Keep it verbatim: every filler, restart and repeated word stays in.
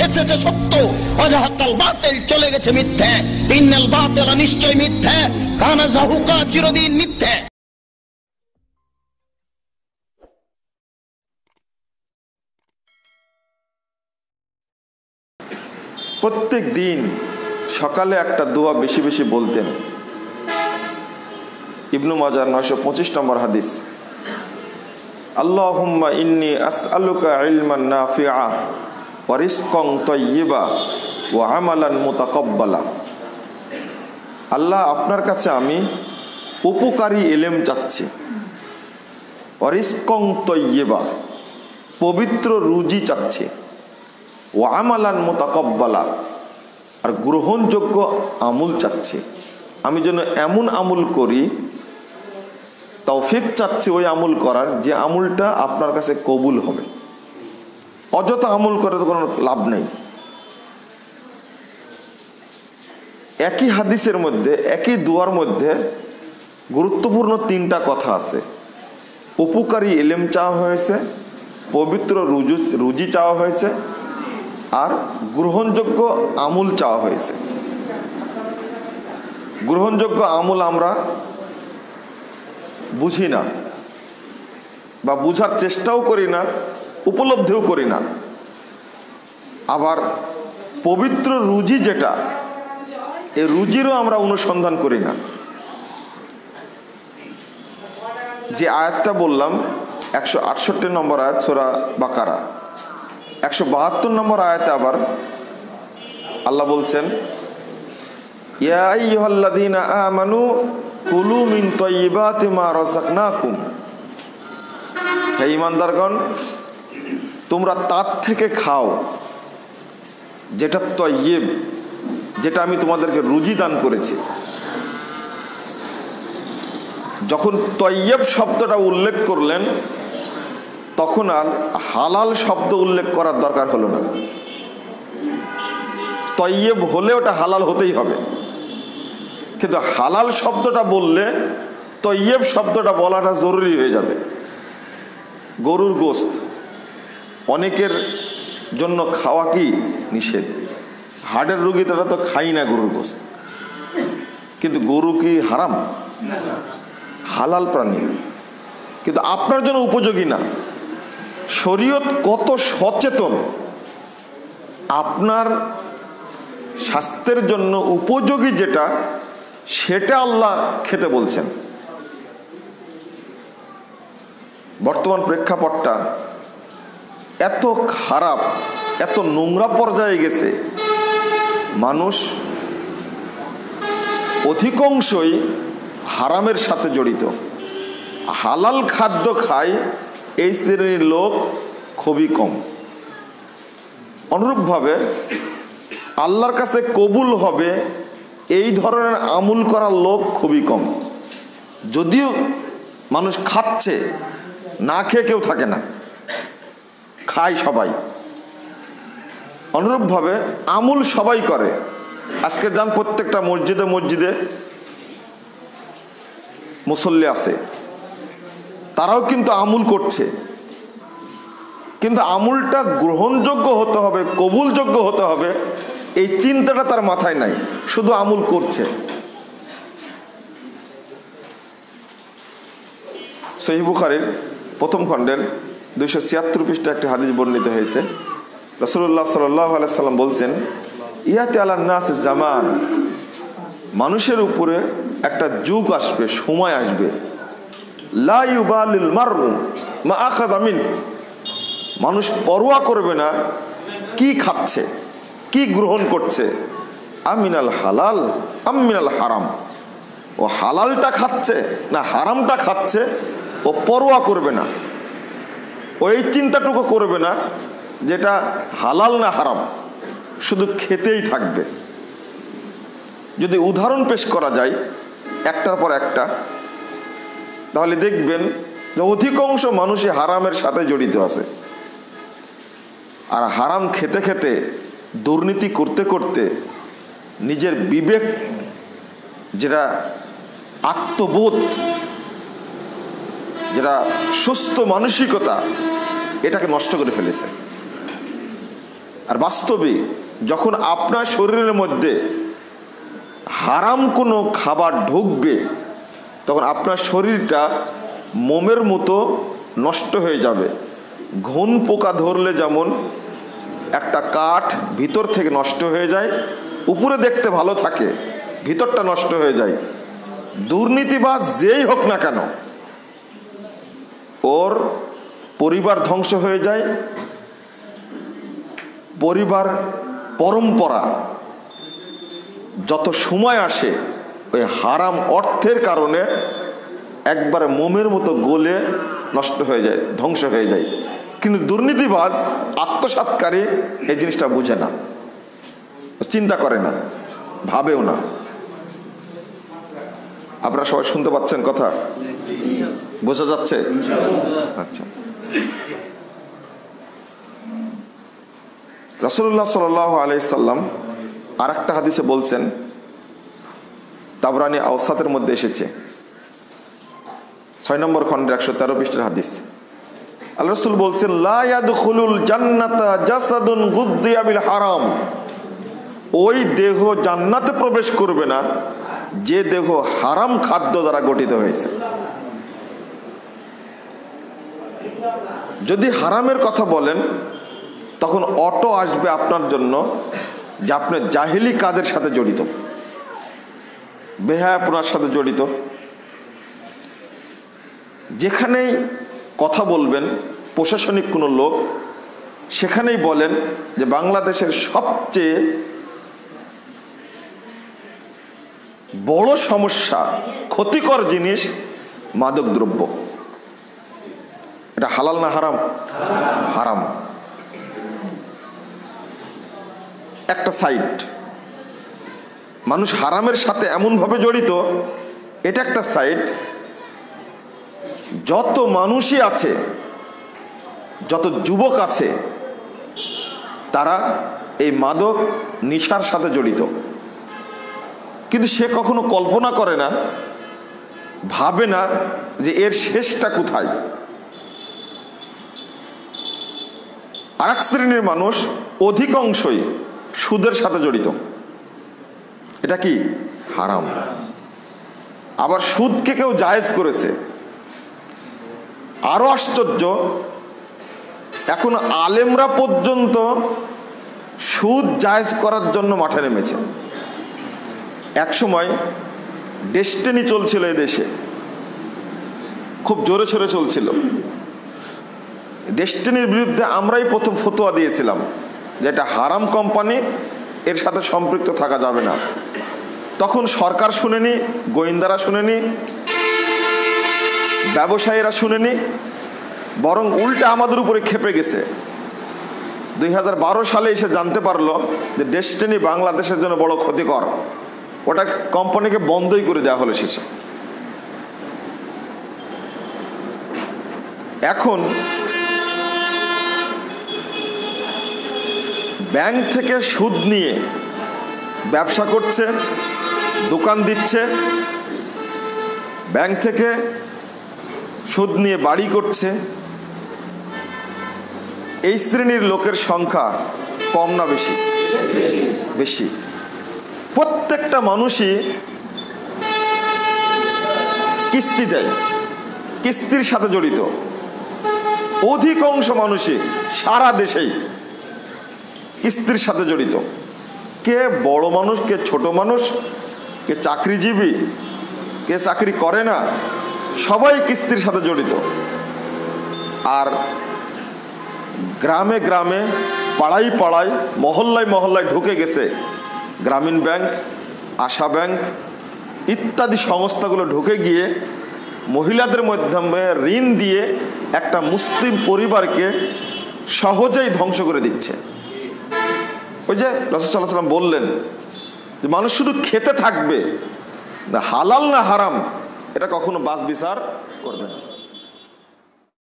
এসেছে সত্য, ওয়াজাহাকাল বাতিল চলে গেছে মিথ্যে। ইন্নাল বাতিলা নিশ্চয় মিথ্যে, কানা যাহুকা চিরদিন মিথ্যে। প্রত্যেক দিন সকালে একটা দোয়া বেশি বেশি বলতেন। ইবনু মাজার নয়শো পঁচিশ নম্বর হাদিস, আল্লাহুম্মা ইন্নী আসআলুকা ইলমান নাফিআ ওয়া রিজকান তাইয়্যিবা ওয়া আমালান মুতাকাব্বালা। আল্লাহ, আপনার কাছে আমি উপকারী ইলম চাচ্ছি, ওয়া রিজকান তাইয়্যিবা, পবিত্র রুজি চাচ্ছি, ওয়া আমালান মুতাকাব্বালা, আর গ্রহণযোগ্য আমল চাচ্ছি। আমি যেন এমন আমল করি, তৌফিক চাচ্ছি ওই আমল করার যে আমলটা আপনার কাছে কবুল হবে। অযথা আমল করে তো কোনো লাভ নেই। একই হাদিসের মধ্যে, একই দুয়ার মধ্যে গুরুত্বপূর্ণ তিনটা কথা আছে। উপকারী ইলম চাওয়া হয়েছে, পবিত্র রুজু রুজি চাওয়া হয়েছে, আর গ্রহণযোগ্য আমল চাওয়া হয়েছে। গ্রহণযোগ্য আমল আমরা বুঝি না, বা বুঝার চেষ্টাও করি না, উপলব্ধিও করি না। আবার পবিত্র রুজি যেটা, এই রুজিরও আমরা অনুসন্ধান করি না। যে আয়াতটা বললাম, একশো আটষট্টি নম্বর আয়াত সূরা বাকারা, একশো বাহাত্তর নম্বর আয়াতে আবার আল্লাহ বলছেন, ইয়া আইয়ুহাল্লাযীনা আমানু কুলু মিন তাইয়্যিবাতি মা রাযাকনাকুম। হে ঈমানদারগণ, তোমরা তার থেকে খাও যেটা তাইয়্যিব, যেটা আমি তোমাদেরকে রুজি দান করেছি। যখন তাইয়্যিব শব্দটা উল্লেখ করলেন, তখন আর হালাল শব্দ উল্লেখ করার দরকার হলো না। তাইয়্যিব হলে ওটা হালাল হতেই হবে, কিন্তু হালাল শব্দটা বললে তাইয়্যিব শব্দটা বলাটা জরুরি হয়ে যাবে। গরুর গোশত অনেকের জন্য খাওয়া কি নিষেধ। হার্টের রোগী তারা তো খাই না গরুর গোশত, কিন্তু গরু কি হারাম? হালাল প্রাণী, কিন্তু আপনার জন্য উপযোগী না। শরীয়ত কত সচেতন, আপনার স্বাস্থ্যের জন্য উপযোগী যেটা, সেটা আল্লাহ খেতে বলছেন। বর্তমান প্রেক্ষাপটটা এত খারাপ, এত নোংরা পর্যায়ে গেছে, মানুষ অধিকাংশই হারামের সাথে জড়িত। হালাল খাদ্য খায় এই শ্রেণীর লোক খুবই কম। অনুরূপভাবে আল্লাহর কাছে কবুল হবে এই ধরনের আমল করার লোক খুবই কম। যদিও মানুষ খাচ্ছে, না খেয়ে কেউ থাকে না, খায় সবাই। অনুরূপভাবে আমল সবাই করে। আজকে যান প্রত্যেকটা মসজিদে মসজিদে মুসল্লি আছে, তারাও কিন্তু আমল করছে, কিন্তু আমলটা গ্রহণযোগ্য হতে হবে, কবুলযোগ্য হতে হবে, এই চিন্তাটা তার মাথায় নাই, শুধু আমল করছে। সহিহ বুখারীর প্রথম খণ্ডের দুইশো ছিয়াত্তর পৃষ্ঠা একটি হাদিস বর্ণিত হয়েছে। রাসূলুল্লাহ সাল্লাল্লাহু আলাইহি সাল্লাম বলছেন, ইয়াতি আলান নাস জামান, মানুষের উপরে একটা যুগ আসবে, সময় আসবে, লা ইউবালিল মারউ মা আখাযা মিন, মানুষ পরোয়া করবে না কি খাচ্ছে, কি গ্রহণ করছে, আমিনাল হালাল আমিনাল হারাম, ও হালালটা খাচ্ছে না হারামটা খাচ্ছে, ও পরোয়া করবে না, ওই চিন্তাটুকু করবে না যেটা হালাল না হারাম, শুধু খেতেই থাকবে। যদি উদাহরণ পেশ করা যায় একটার পর একটা, তাহলে দেখবেন যে অধিকাংশ মানুষই হারামের সাথে জড়িত আছে। আর হারাম খেতে খেতে, দুর্নীতি করতে করতে নিজের বিবেক, যেটা আত্মবোধ, যেটা সুস্থ মানসিকতা, এটাকে নষ্ট করে ফেলেছে। আর বাস্তবে যখন আপনার শরীরের মধ্যে হারাম কোনো খাবার ঢুকবে তখন আপনার শরীরটা মোমের মতো নষ্ট হয়ে যাবে। ঘুন পোকা ধরলে যেমন একটা কাঠ ভিতর থেকে নষ্ট হয়ে যায়, উপরে দেখতে ভালো থাকে, ভিতরটা নষ্ট হয়ে যায়। দুর্নীতিবাজ যেই হোক না কেন, ওর পরিবার ধ্বংস হয়ে যায়, পরিবার পরম্পরা যত সময় আসে ওই হারাম অর্থের কারণে একবারে মোমের মতো গলে নষ্ট হয়ে যায়, ধ্বংস হয়ে যায়। কিন্তু দুর্নীতিবাজ আত্মসাৎকারী এই জিনিসটা বুঝে না, চিন্তা করে না, ভাবেও না। আপনারা সবাই শুনতে পাচ্ছেন কথা? বোঝা যাচ্ছে? আচ্ছা, রাসূলুল্লাহ সাল্লাল্লাহু আলাইহি সাল্লাম আর একটা হাদিসে বলছেন, তাবরানী আওসাতের মধ্যে এসেছে, ছয় নম্বর খন্ডের একশো তেরো পৃষ্ঠার হাদিস। আল্লাহ রাসূল বলছেন, লা ইয়াদখুলুল জান্নাতা জাসাদুন গুদ্দিয়া বিল হারাম। ওই দেহ জান্নাতে প্রবেশ করবে না যে দেহ হারাম খাদ্য দ্বারা গঠিত হয়েছে। যদি হারামের কথা বলেন তখন অটো আসবে আপনার জন্য যে আপনি জাহিলি কাজের সাথে জড়িত, বেহায়াপনার সাথে জড়িত। যেখানেই কথা বলবেন প্রশাসনিক কোনো লোক, সেখানেই বলেন যে বাংলাদেশের সবচেয়ে বড় সমস্যা, ক্ষতিকর জিনিস মাদক দ্রব্য। এটা হালাল না হারাম? হারাম। একটা সাইড, মানুষ হারামের সাথে এমন ভাবে জড়িত, এটা একটা সাইড। যত মানুষই আছে, যত যুবক আছে, তারা এই মাদক নেশার সাথে জড়িত। কিন্তু সে কখনো কল্পনা করে না, ভাবে না যে এর শেষটা কোথায়। আর এক শ্রেণীর মানুষ অধিকাংশই সুদের সাথে জড়িত। এটা কি? হারাম। আবার সুদকে কেউ জায়েজ করেছে। আরো আশ্চর্য, এখন আলেমরা পর্যন্ত সুদ জায়েজ করার জন্য মাঠে নেমেছে। এক সময় ডেস্টিনি চলছিল এই দেশে, খুব জোরে সোরে চলছিল। ডেস্টিনির বিরুদ্ধে আমরাই প্রথম ফতোয়া দিয়েছিলাম যে এটা হারাম কোম্পানি, এর সাথে সম্পৃক্ত থাকা যাবে না। তখন সরকার শুনেনি, গোয়েন্দারা শুনেনি, ব্যবসায়ীরা শুনেনি, বরং উল্টা আমাদের উপরে খেপে গেছে। দুই হাজার বারো সালে এসে জানতে পারলো যে ডেস্টিনি বাংলাদেশের জন্য বড় ক্ষতিকর, ওটা কোম্পানিকে বন্ধই করে দেওয়া হলো শেষে। এখন ব্যাংক থেকে সুদ নিয়ে ব্যবসা করছে, দোকান দিচ্ছে, ব্যাংক থেকে সুদ নিয়ে বাড়ি করছে। এই শ্রেণীর লোকের সংখ্যা কম না বেশি? বেশি। প্রত্যেকটা মানুষই কিস্তি দেয়, কিস্তির সাথে জড়িত। অধিকাংশ মানুষই সারা দেশেই কিস্তির সাথে জড়িত। কে বড় মানুষ, কে ছোট মানুষ, কে চাকরিজীবী, কে চাকরি করে না, সবাই কিস্তির সাথে জড়িত। আর গ্রামে গ্রামে, পাড়ায় পাড়ায়, মহল্লায় মহল্লায় ঢুকে গেছে গ্রামীণ ব্যাংক, আশা ব্যাংক ইত্যাদি সংস্থাগুলো ঢুকে গিয়ে মহিলাদের মাধ্যমে ঋণ দিয়ে একটা মুসলিম পরিবারকে সহজেই ধ্বংস করে দিচ্ছে। ওই যে রাসূল সাল্লাল্লাহু আলাইহি ওয়াসাল্লাম বললেন যে মানুষ শুধু খেতে থাকবে, না হালাল না হারাম এটা কখনো বাছ বিচার করবে না।